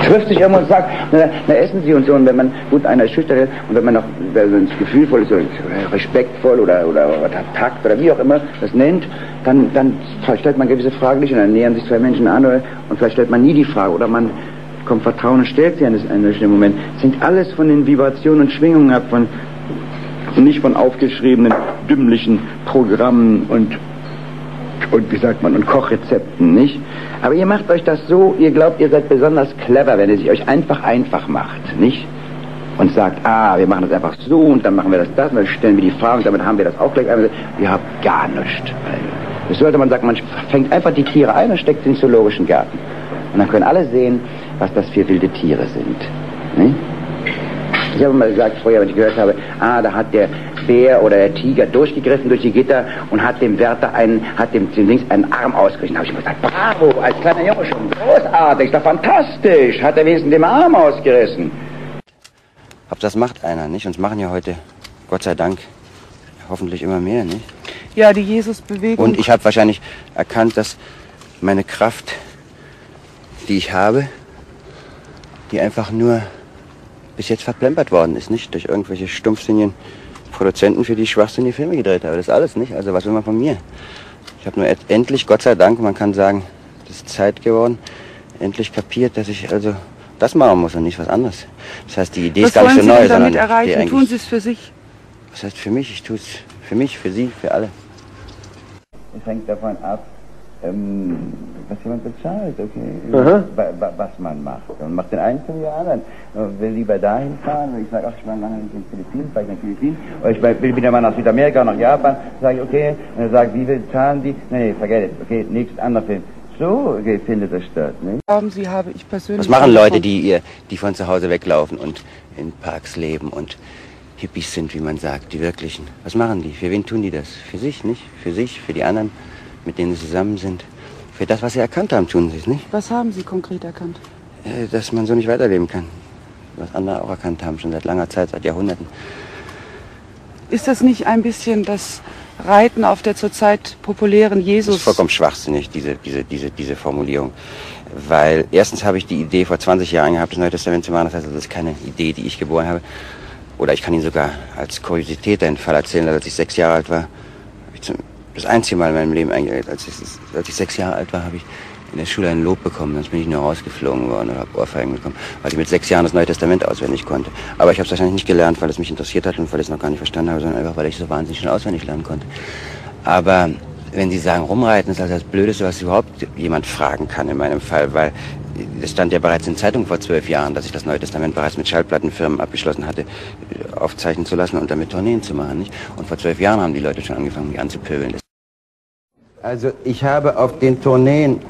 trifft sich irgendwo und sagt, na essen Sie und so. Und wenn man, gut, einer ist schüchtern und wenn man noch gefühlvoll ist, so respektvoll oder hat Takt oder wie auch immer das nennt, dann stellt man gewisse Fragen nicht und dann nähern sich zwei Menschen an und vielleicht stellt man nie die Frage oder man kommt Vertrauen und stellt sie an einem bestimmten Moment. Es hängt alles von den Vibrationen und Schwingungen ab, nicht von aufgeschriebenen, dümmlichen Programmen und wie sagt man, und Kochrezepten, nicht? Aber ihr macht euch das so, ihr glaubt, ihr seid besonders clever, wenn ihr sich euch einfach macht, nicht? Und sagt, wir machen das einfach so und dann machen wir das und dann stellen wir die Frage und damit haben wir das auch gleich. Ihr habt gar nichts. Das sollte man sagen, man fängt einfach die Tiere ein und steckt sie in den zoologischen Garten. Und dann können alle sehen, was das für wilde Tiere sind. Nicht? Ich habe mal gesagt, vorher, wenn ich gehört habe, da hat der Bär oder der Tiger durchgegriffen durch die Gitter und hat dem Wärter einen Arm ausgerissen. Da habe ich mir gesagt, bravo, als kleiner Junge schon, großartig, ist doch fantastisch, hat er wenigstens den Arm ausgerissen. Aber das macht einer, nicht? Und es machen ja heute, Gott sei Dank, hoffentlich immer mehr, nicht? Ja, die Jesus-Bewegung. Und ich habe wahrscheinlich erkannt, dass meine Kraft, die ich habe, die einfach nur bis jetzt verplempert worden ist, nicht? Durch irgendwelche stumpfsinnigen Produzenten, für die ich schwachsinnige Filme gedreht habe. Das ist alles, nicht? Also was will man von mir? Ich habe nur endlich, Gott sei Dank, man kann sagen, das ist Zeit geworden, endlich kapiert, dass ich also das machen muss und nicht was anderes. Das heißt, die Idee ist gar nicht so neu, sondern... Was sondern wollen Sie damit erreichen? Tun Sie es für sich? Was heißt für mich? Ich tue es für mich, für Sie, für alle. Es hängt davon ab, was jemand bezahlt, okay, was man macht. Man macht den einen zum anderen. Man will lieber dahin fahren, wenn ich sage, ich war lange nicht in den Philippinen, vielleicht in den Philippinen, oder ich will wieder mal nach Südamerika, nach Japan, sage ich, okay, und er sagt, wie viel zahlen die? Nee, forget it, okay, nächstes anderer Film. So findet das statt, ne? Haben Sie, habe ich persönlich... Was machen Leute, die von zu Hause weglaufen und in Parks leben und Hippies sind, wie man sagt, die wirklichen? Was machen die? Für wen tun die das? Für sich, nicht? Für sich, für die anderen, mit denen sie zusammen sind. Für das, was sie erkannt haben, tun sie es, nicht? Was haben Sie konkret erkannt? Dass man so nicht weiterleben kann. Was andere auch erkannt haben, schon seit langer Zeit, seit Jahrhunderten. Ist das nicht ein bisschen das Reiten auf der zurzeit populären Jesus? Das ist vollkommen schwachsinnig, diese Formulierung. Weil erstens habe ich die Idee vor 20 Jahren gehabt, das Neue Testament zu machen. Das heißt, das ist keine Idee, die ich geboren habe. Oder ich kann Ihnen sogar als Kuriosität einen Fall erzählen, als ich 6 Jahre alt war. Das einzige Mal in meinem Leben, als ich 6 Jahre alt war, habe ich in der Schule ein Lob bekommen. Sonst bin ich nur rausgeflogen worden oder habe Ohrfeigen bekommen, weil ich mit 6 Jahren das Neue Testament auswendig konnte. Aber ich habe es wahrscheinlich nicht gelernt, weil es mich interessiert hat und weil ich es noch gar nicht verstanden habe, sondern einfach, weil ich so wahnsinnig schnell auswendig lernen konnte. Aber wenn Sie sagen, rumreiten ist also das Blödeste, was überhaupt jemand fragen kann in meinem Fall, weil es stand ja bereits in Zeitungen vor 12 Jahren, dass ich das Neue Testament bereits mit Schallplattenfirmen abgeschlossen hatte, aufzeichnen zu lassen und damit Tourneen zu machen, nicht? Und vor 12 Jahren haben die Leute schon angefangen, mich anzupöbeln. Also ich habe auf den Tourneen...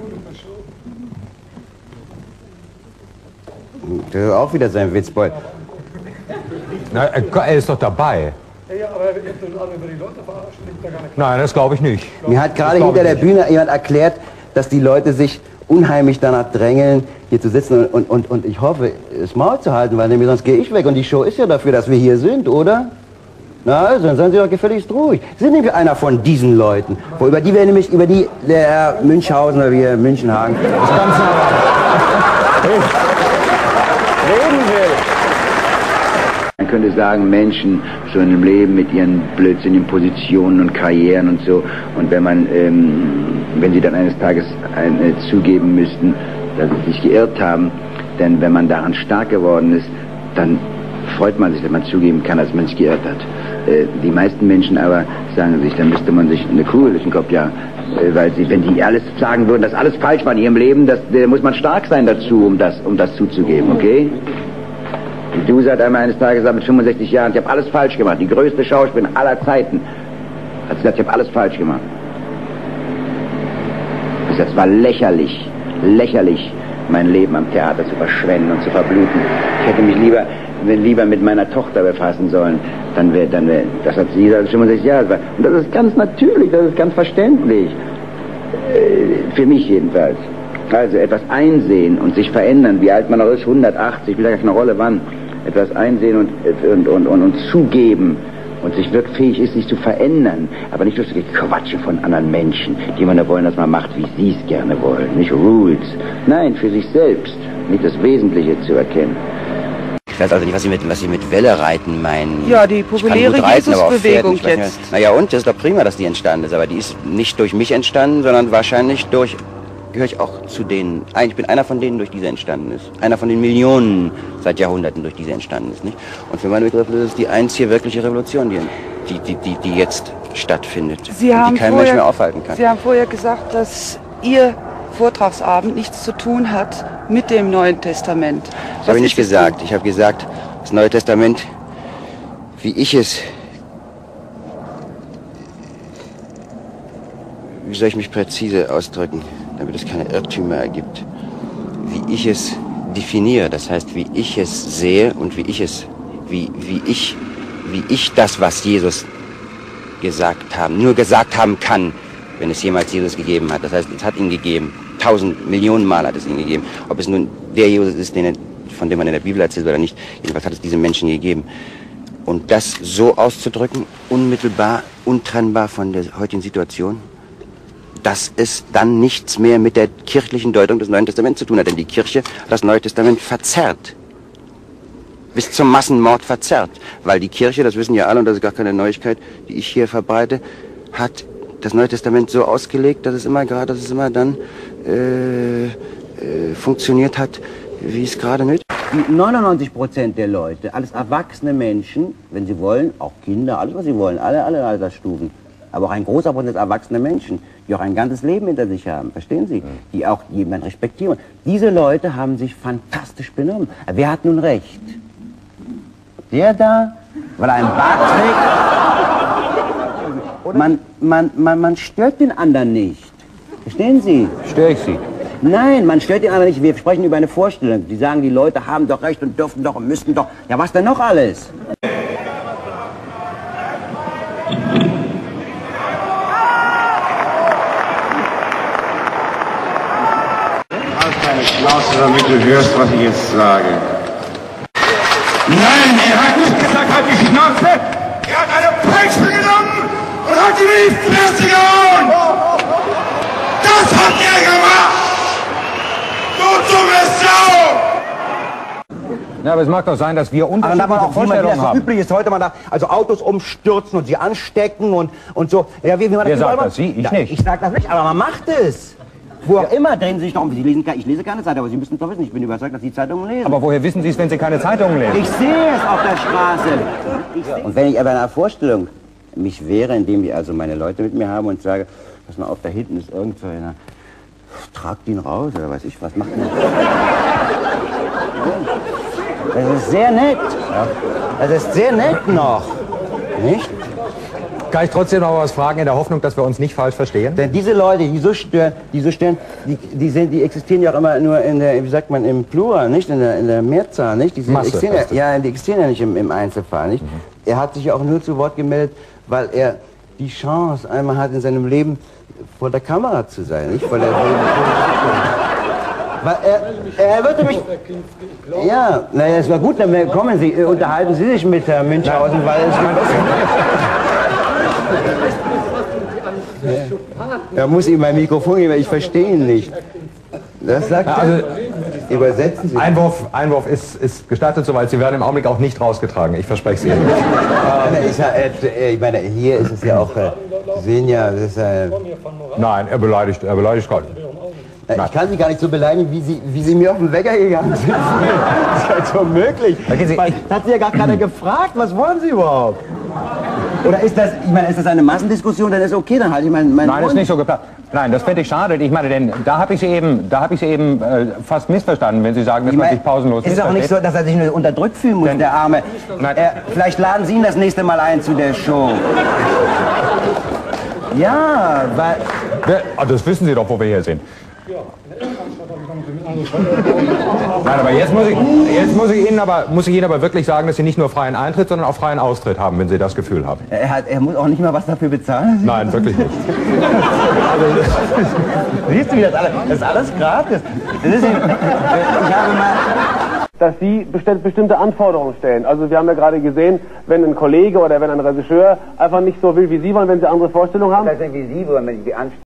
Das ist auch wieder sein Witzbold. Na, er ist doch dabei. Ja, aber über die Leute verarschen, liegt da gar nicht. Nein, das glaube ich nicht. Mir hat gerade hinter der Bühne jemand erklärt, dass die Leute sich unheimlich danach drängeln, hier zu sitzen und ich hoffe, das Maul zu halten, weil nämlich sonst gehe ich weg und die Show ist ja dafür, dass wir hier sind, oder? Na also, dann seien Sie doch gefälligst ruhig. Sie sind nämlich einer von diesen Leuten, über die der Herr Münchhausen oder wie Münchenhagen das Ganze reden will. Man könnte sagen, Menschen so in einem Leben mit ihren blödsinnigen Positionen und Karrieren und so, und wenn sie dann eines Tages zugeben müssten, dass sie sich geirrt haben, denn wenn man daran stark geworden ist, dann freut man sich, wenn man zugeben kann, dass man sich geirrt hat. Die meisten Menschen aber sagen sich, dann müsste man sich eine Kugel durch den Kopf jagen, weil wenn die alles sagen würden, dass alles falsch war in ihrem Leben, da muss man stark sein dazu, um das zuzugeben, okay? Du sagst einmal eines Tages mit 65 Jahren, ich habe alles falsch gemacht, die größte Schauspielerin aller Zeiten. Hat gesagt, ich habe alles falsch gemacht. Das war lächerlich, mein Leben am Theater zu verschwenden und zu verbluten. Ich hätte mich lieber mit meiner Tochter befassen sollen. Dann wäre, das hat sie gesagt, 65 Jahre alt. Und das ist ganz natürlich, das ist ganz verständlich. Für mich jedenfalls. Also etwas einsehen und sich verändern, wie alt man noch ist, 180, spielt ja keine Rolle wann. Etwas einsehen und zugeben und sich wirklich fähig ist, sich zu verändern, aber nicht durch das Quatschen von anderen Menschen, die immer nur wollen, dass man macht, wie sie es gerne wollen, nicht Rules. Nein, für sich selbst. nicht das Wesentliche zu erkennen. Ich weiß also nicht, was Sie mit Welle reiten meinen. Ja, die populäre Jesusbewegung jetzt. Naja, und das ist doch prima, dass die entstanden ist, aber die ist nicht durch mich entstanden, sondern wahrscheinlich gehöre ich auch zu denen. Ich bin einer von denen, durch die sie entstanden ist. Einer von den Millionen seit Jahrhunderten, durch die sie entstanden ist. Nicht? Und für meine Begriffe ist es die einzige wirkliche Revolution, die jetzt stattfindet. Und die kein Mensch mehr aufhalten kann. Sie haben vorher gesagt, dass Ihr Vortragsabend nichts zu tun hat mit dem Neuen Testament. Das habe ich nicht gesagt. Ich habe gesagt, das Neue Testament, wie ich es, wie soll ich mich präzise ausdrücken, damit es keine Irrtümer ergibt, wie ich es definiere, das heißt, wie ich es sehe und wie ich das, was Jesus nur gesagt haben kann, wenn es jemals Jesus gegeben hat. Das heißt, es hat ihn gegeben. 1000 Millionen Mal hat es ihn gegeben. Ob es nun der Jesus ist, von dem man in der Bibel erzählt oder nicht, jedenfalls hat es diese Menschen gegeben. Und das so auszudrücken, unmittelbar, untrennbar von der heutigen Situation, dass es dann nichts mehr mit der kirchlichen Deutung des Neuen Testaments zu tun hat. Denn die Kirche hat das Neue Testament verzerrt. Bis zum Massenmord verzerrt. Weil die Kirche, das wissen ja alle, und das ist gar keine Neuigkeit, die ich hier verbreite, hat das Neue Testament so ausgelegt, dass es immer dann funktioniert hat, wie es gerade nötig ist. 99% der Leute, alles erwachsene Menschen, wenn sie wollen, auch Kinder, alles was sie wollen, alle Altersstufen, aber auch ein großer Prozent erwachsene Menschen, die auch ein ganzes Leben hinter sich haben, verstehen Sie? Die auch jemanden respektieren. Diese Leute haben sich fantastisch benommen. Wer hat nun recht? Der da, weil er einen Bart trägt? Man stört den anderen nicht. Verstehen Sie? Störe ich Sie? Nein, man stört den anderen nicht. Wir sprechen über eine Vorstellung. Die sagen, die Leute haben doch recht und dürfen doch und müssten doch. Ja, was denn noch alles? Schnauze, damit du hörst, was ich jetzt sage. Nein, er hat nicht gesagt, halt die Schnauze! Er hat eine Peitsche genommen und hat ihm in die Fresse gehauen! Das hat er gemacht! Du dumme Sau! Ja, aber es mag doch sein, dass wir unterschiedliche Vorstellungen haben. Üblich ist heute mal da, also Autos umstürzen und sie anstecken und so. Ja, wie man Wer sagt das? Sie? Ich nicht. Ich sag das nicht, aber man macht es. Wo auch immer drehen Sie sich noch um. Ich lese keine Zeitung, aber Sie müssen es doch wissen. Ich bin überzeugt, dass Sie Zeitungen lesen. Aber woher wissen Sie es, wenn Sie keine Zeitungen lesen? Ich sehe es auf der Straße. Und wenn ich aber in einer Vorstellung mich wehre, indem ich also meine Leute mit mir haben und sage, pass mal auf, da hinten ist irgend so einer, tragt ihn raus oder weiß ich was, macht ihn. Das ist sehr nett. Das ist sehr nett noch. Nicht? Kann ich trotzdem noch was fragen, in der Hoffnung, dass wir uns nicht falsch verstehen? Denn diese Leute, die so stören, die existieren ja auch immer nur in der, wie sagt man, im Plural, nicht? In der Mehrzahl, nicht? Die existieren ja nicht im Einzelfall, nicht? Er hat sich auch nur zu Wort gemeldet, weil er die Chance einmal hat, in seinem Leben vor der Kamera zu sein, nicht? Weil er würde mich... Ja, naja, es war gut, dann kommen Sie, unterhalten Sie sich mit Herrn Münchhausen, weil es... Er muss ihm mein Mikrofon geben, ich verstehe ihn nicht. Das sagt er. Also, übersetzen Sie. Einwurf ist gestattet, soweit Sie werden im Augenblick auch nicht rausgetragen. Ich verspreche es Ihnen. Ich meine, hier ist es ja auch, Sie sehen ja, das ist Nein, er beleidigt Gott. Ich kann Sie gar nicht so beleidigen, wie Sie mir auf den Wecker gegangen sind. Das ist halt so möglich. Das hat Sie ja gar keiner gefragt. Was wollen Sie überhaupt? Oder ist das, ich meine, ist das eine Massendiskussion, dann ist okay, dann halte ich meinen Nein, ist nicht so geplant. Nein, das fände ich schade. Ich meine, denn da habe ich Sie eben fast missverstanden, wenn Sie sagen, dass man sich pausenlos missversteht. Ist auch nicht so, dass er sich nur unterdrückt fühlen muss, der Arme. Vielleicht laden Sie ihn das nächste Mal ein zu der Show. Ja, weil... Das wissen Sie doch, wo wir hier sind. Nein, aber jetzt muss ich Ihnen aber wirklich sagen, dass Sie nicht nur freien Eintritt, sondern auch freien Austritt haben, wenn Sie das Gefühl haben. Er muss auch nicht mal was dafür bezahlen? Nein, wirklich nicht. Siehst du, wie das ist alles gratis. Dass Sie bestimmte Anforderungen stellen. Also wir haben ja gerade gesehen, wenn ein Kollege oder wenn ein Regisseur einfach nicht so will, wie Sie wollen, wenn Sie andere Vorstellungen haben. Das heißt, wie Sie wollen, wenn ich die